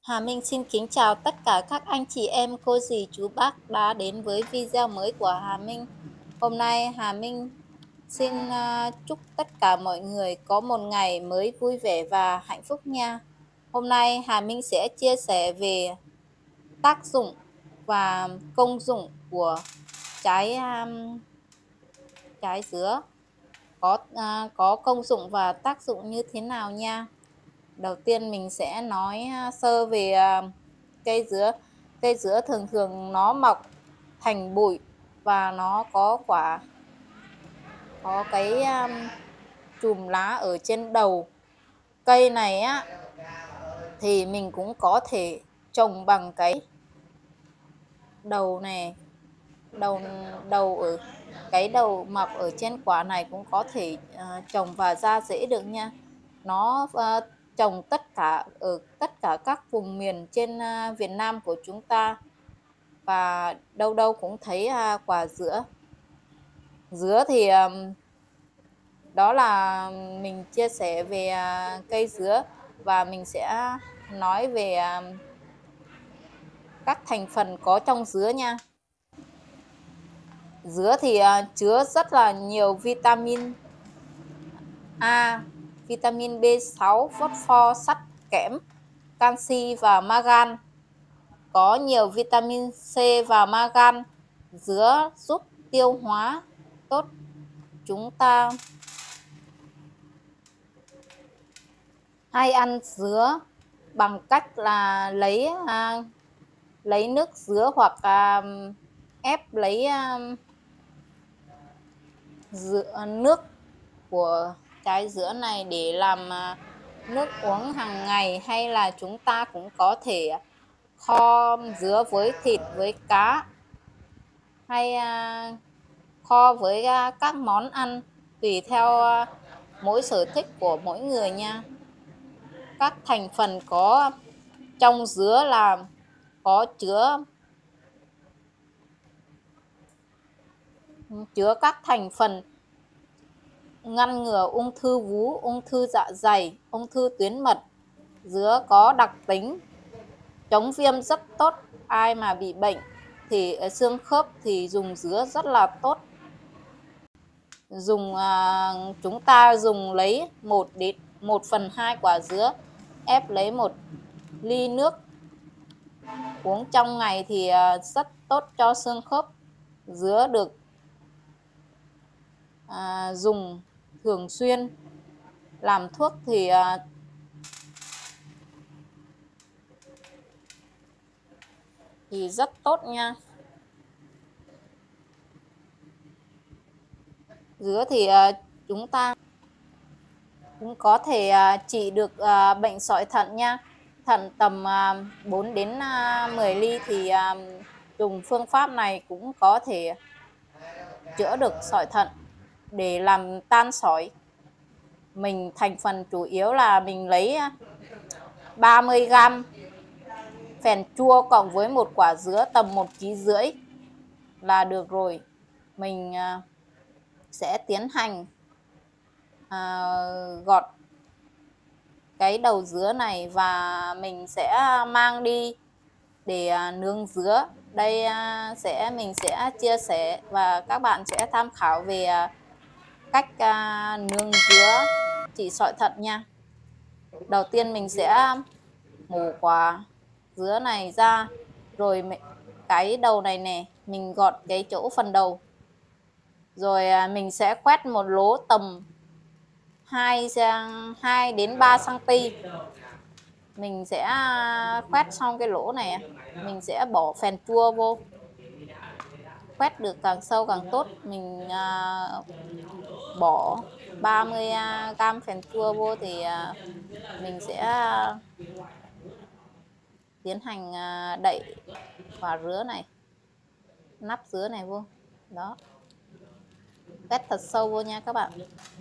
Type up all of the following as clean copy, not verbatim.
Hà Minh xin kính chào tất cả các anh chị em, cô dì, chú bác đã đến với video mới của Hà Minh. Hôm nay Hà Minh xin chúc tất cả mọi người có một ngày mới vui vẻ và hạnh phúc nha. Hôm nay Hà Minh sẽ chia sẻ về tác dụng và công dụng của trái trái dứa, có công dụng và tác dụng như thế nào nha. Đầu tiên mình sẽ nói sơ về cây dứa. Cây dứa thường thường nó mọc thành bụi và nó có quả, có cái chùm lá ở trên đầu cây này á, thì mình cũng có thể trồng bằng cái đầu này, đầu đầu ở cái đầu mọc ở trên quả này cũng có thể trồng và ra rễ được nha. Nó trồng tất cả ở tất cả các vùng miền trên Việt Nam của chúng ta, và đâu đâu cũng thấy quả dứa. Dứa thì đó là mình chia sẻ về cây dứa, và mình sẽ nói về các thành phần có trong dứa nha. Dứa thì chứa rất là nhiều vitamin A, vitamin B6, phosphor, sắt, kẽm, canxi và magan. Có nhiều vitamin C và magan. Dứa giúp tiêu hóa tốt. Chúng ta hay ăn dứa bằng cách là lấy nước dứa hoặc ép lấy nước của trái dứa này để làm nước uống hàng ngày, hay là chúng ta cũng có thể kho dứa với thịt, với cá, hay kho với các món ăn tùy theo mỗi sở thích của mỗi người nha. Các thành phần có trong dứa là có chứa các thành phần ngăn ngừa ung thư vú, ung thư dạ dày, ung thư tuyến mật. Dứa có đặc tính chống viêm rất tốt. Ai mà bị bệnh thì xương khớp thì dùng dứa rất là tốt. Chúng ta dùng lấy 1/2 quả dứa, ép lấy 1 ly nước uống trong ngày thì rất tốt cho xương khớp. Dứa được dùng thường xuyên làm thuốc thì rất tốt nha. Dứa thì chúng ta cũng có thể trị được bệnh sỏi thận nha. Thận tầm 4 đến 10 ly thì dùng phương pháp này cũng có thể chữa được sỏi thận để làm tan sỏi. Mình thành phần chủ yếu là mình lấy 30g phèn chua cộng với một quả dứa tầm 1,5 kg là được rồi. Mình sẽ tiến hành gọt cái đầu dứa này và mình sẽ mang đi để nướng dứa. Đây mình sẽ chia sẻ và các bạn sẽ tham khảo về cách nướng dứa trị sỏi thận nha. Đầu tiên mình sẽ mổ quả dứa này ra, rồi cái đầu này nè mình gọt cái chỗ phần đầu, rồi mình sẽ khoét một lỗ tầm 2 đến 3 cm. Mình sẽ khoét xong cái lỗ này, mình sẽ bỏ phèn chua vô. Khoét được càng sâu càng tốt. Mình bỏ 30g phèn chua vô thì mình sẽ tiến hành đậy quả dứa này, nắp dứa này vô. Đó, khoét thật sâu vô nha các bạn,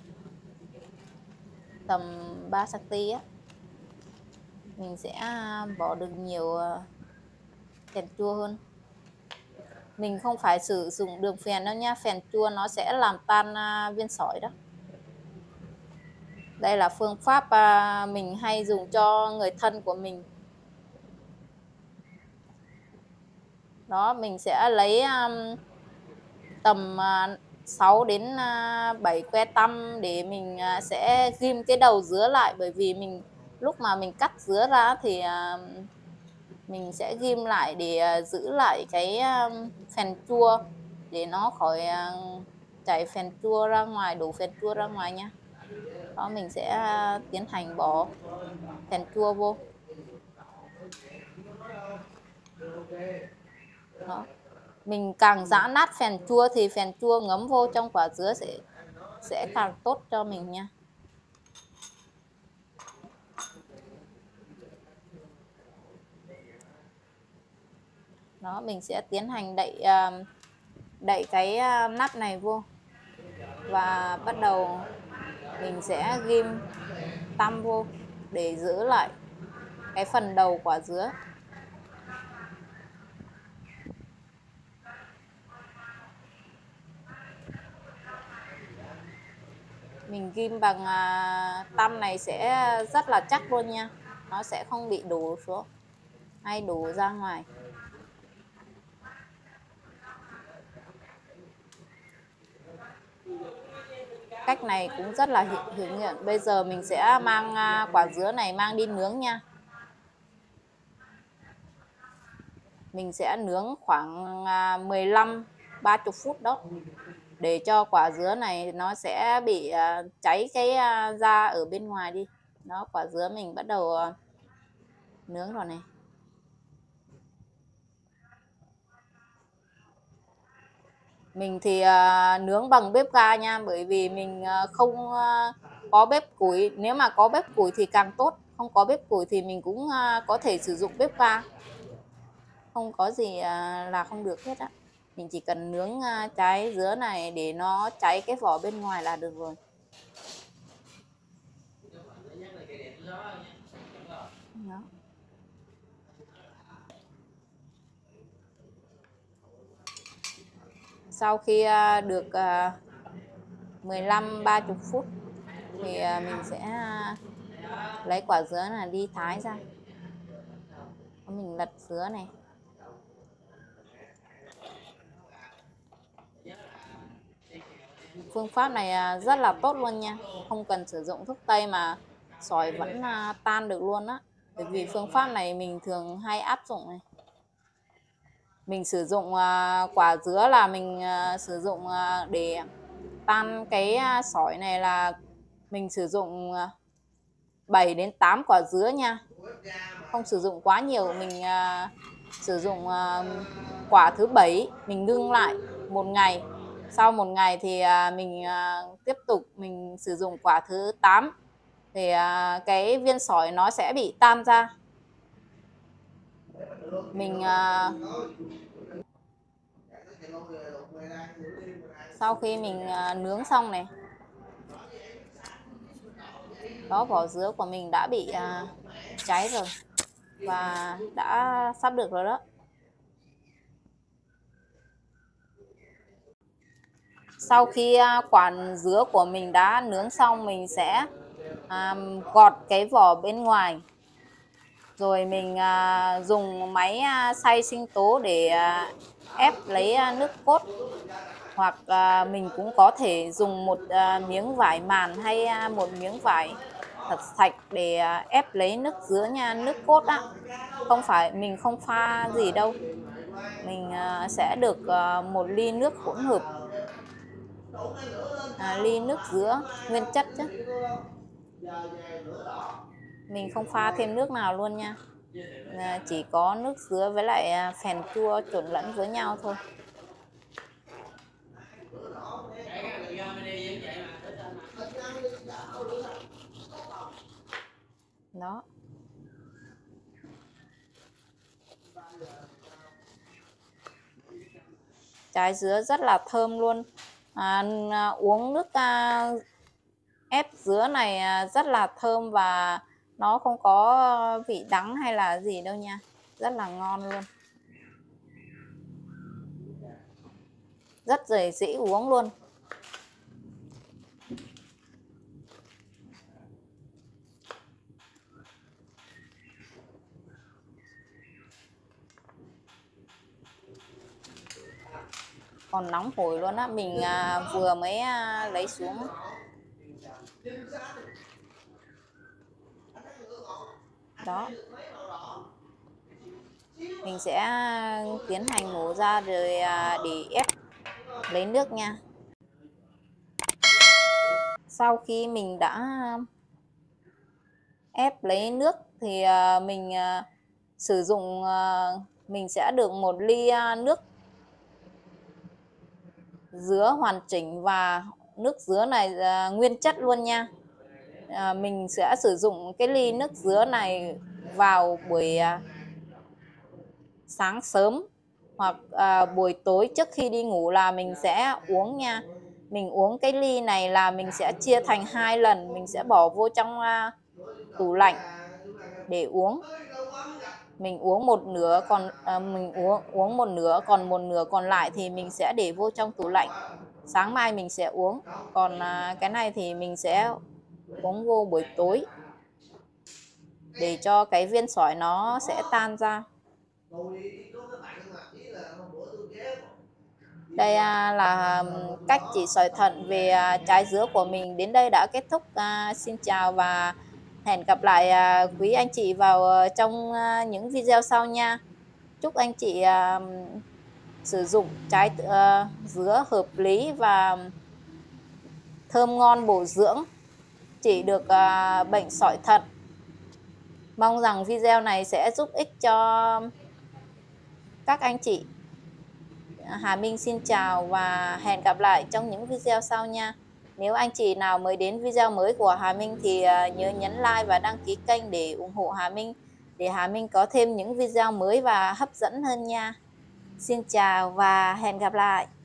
tầm 3 cm á. Mình sẽ bỏ được nhiều phèn chua hơn. Mình không phải sử dụng đường phèn đâu nha, phèn chua nó sẽ làm tan viên sỏi đó. Đây là phương pháp mình hay dùng cho người thân của mình. Đó, mình sẽ lấy tầm 6 đến 7 que tăm để mình sẽ ghim cái đầu dứa lại, bởi vì lúc mà mình cắt dứa ra thì mình sẽ ghim lại để giữ lại cái phèn chua, để nó khỏi chảy phèn chua ra ngoài, đổ phèn chua ra ngoài nha. Đó, mình sẽ tiến hành bỏ phèn chua vô. Đó, mình càng giã nát phèn chua thì phèn chua ngấm vô trong quả dứa sẽ càng tốt cho mình nha. Đó, mình sẽ tiến hành đậy cái nắp này vô và bắt đầu mình sẽ ghim tăm vô để giữ lại cái phần đầu quả dứa. Mình ghim bằng tăm này sẽ rất là chắc luôn nha, nó sẽ không bị đổ xuống hay đổ ra ngoài. Cách này cũng rất là hữu hiệu. Bây giờ mình sẽ mang quả dứa này mang đi nướng nha. Mình sẽ nướng khoảng 15-30 phút đó, để cho quả dứa này nó sẽ bị cháy cái da ở bên ngoài đi. Đó, quả dứa mình bắt đầu nướng rồi này. Mình thì nướng bằng bếp ga nha, bởi vì mình không có bếp củi. Nếu mà có bếp củi thì càng tốt, không có bếp củi thì mình cũng có thể sử dụng bếp ga, không có gì là không được hết á. Mình chỉ cần nướng trái dứa này để nó cháy cái vỏ bên ngoài là được rồi. Đó. Sau khi được 15-30 phút thì mình sẽ lấy quả dứa này đi thái ra. Mình lật dứa này. Phương pháp này rất là tốt luôn nha, không cần sử dụng thuốc tây mà sỏi vẫn tan được luôn á. Bởi vì phương pháp này mình thường hay áp dụng này. Mình sử dụng quả dứa là mình sử dụng để tan cái sỏi này là mình sử dụng 7 đến 8 quả dứa nha, không sử dụng quá nhiều. Mình sử dụng quả thứ 7 mình ngưng lại một ngày, sau một ngày thì mình tiếp tục mình sử dụng quả thứ 8 thì cái viên sỏi nó sẽ bị tan ra. Mình sau khi mình nướng xong này, đó, vỏ dứa của mình đã bị cháy rồi và đã sắp được rồi đó. Sau khi quả dứa của mình đã nướng xong, mình sẽ gọt cái vỏ bên ngoài, rồi mình dùng máy xay sinh tố để ép lấy nước cốt, hoặc mình cũng có thể dùng một miếng vải màn hay một miếng vải thật sạch để ép lấy nước dứa nha, nước cốt á. Không phải mình không pha gì đâu, mình sẽ được một ly nước hỗn hợp, ly nước dứa nguyên chất chứ. Mình không pha thêm nước nào luôn nha, chỉ có nước dứa với lại phèn chua trộn lẫn với nhau thôi. Đó, trái dứa rất là thơm luôn. Uống nước ép dứa này rất là thơm và nó không có vị đắng hay là gì đâu nha, rất là ngon luôn, rất dễ uống luôn. còn nóng hổi luôn á. Mình vừa mới lấy xuống. Đó, mình sẽ tiến hành mổ ra rồi để ép lấy nước nha. Sau khi mình đã ép lấy nước thì mình sử dụng mình sẽ được một ly nước dứa hoàn chỉnh, và nước dứa này nguyên chất luôn nha. Mình sẽ sử dụng cái ly nước dứa này vào buổi sáng sớm hoặc buổi tối trước khi đi ngủ là mình sẽ uống nha. Mình uống cái ly này là mình sẽ chia thành 2 lần, mình sẽ bỏ vô trong tủ lạnh để uống. Mình uống một nửa, còn mình uống một nửa, còn một nửa còn lại thì mình sẽ để vô trong tủ lạnh. Sáng mai mình sẽ uống. Còn cái này thì mình sẽ uống vô buổi tối để cho cái viên sỏi nó sẽ tan ra. Đây là cách chỉ sỏi thận về trái dứa của mình đến đây đã kết thúc. Xin chào và hẹn gặp lại quý anh chị vào trong những video sau nha. Chúc anh chị sử dụng trái dứa hợp lý và thơm ngon bổ dưỡng, chỉ được bệnh sỏi thận. Mong rằng video này sẽ giúp ích cho các anh chị. Hà Minh xin chào và hẹn gặp lại trong những video sau nha. Nếu anh chị nào mới đến video mới của Hà Minh thì nhớ nhấn like và đăng ký kênh để ủng hộ Hà Minh, để Hà Minh có thêm những video mới và hấp dẫn hơn nha. Xin chào và hẹn gặp lại.